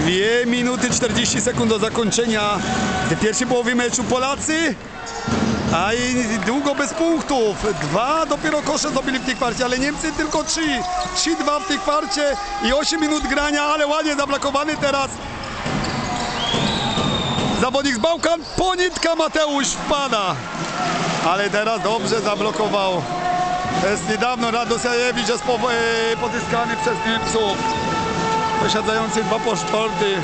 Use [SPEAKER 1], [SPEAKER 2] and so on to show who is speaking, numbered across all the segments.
[SPEAKER 1] 2 minuty 40 sekund do zakończenia pierwszej połowy meczu. Polacy, a i długo bez punktów. 2 dopiero kosze zdobyli w tej kwarcie, ale Niemcy tylko 3. 3-2 w tej kwarcie i 8 minut grania, ale ładnie zablokowany teraz zawodnik z Bałkan. Ponitka Mateusz wpada, ale teraz dobrze zablokował. To jest niedawno Radosajewicz jest pozyskany przez Niemców, posiadający 2 paszporty.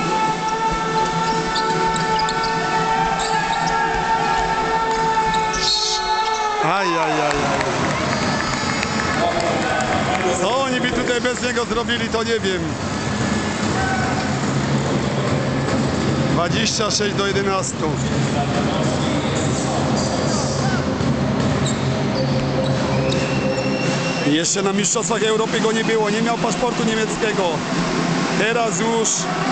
[SPEAKER 1] Co oni by tutaj bez niego zrobili, to nie wiem. 26-11. Jeszcze na Mistrzostwach Europy go nie było, nie miał paszportu niemieckiego. Teraz już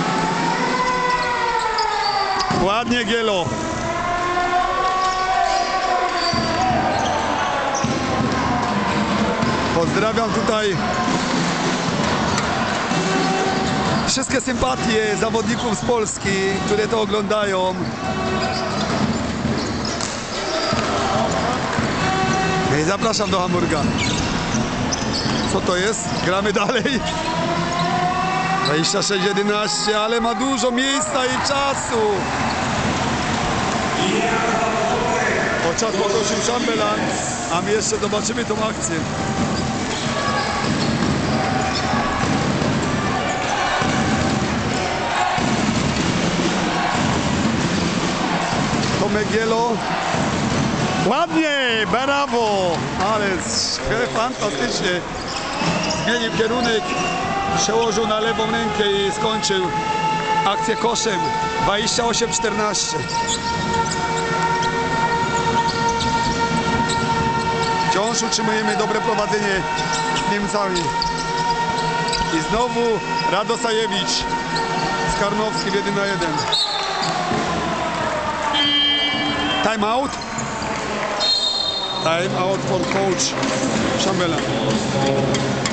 [SPEAKER 1] ładnie Gielo. Pozdrawiam tutaj wszystkie sympatie zawodników z Polski, które to oglądają. I zapraszam do Hamburga. Co to jest? Gramy dalej. 26-11, ale ma dużo miejsca i czasu. O, czas podnosił Chamberlain, a my jeszcze zobaczymy tą akcję. Tomek Gielo. Ładnie, brawo, ale fantastycznie. Zmienił kierunek, przełożył na lewą rękę i skończył akcję koszem. 28-14. Wciąż utrzymujemy dobre prowadzenie z Niemcami. I znowu Radosajewicz z Karnowskim 1-1. Time out. Time out for coach Chamberlain.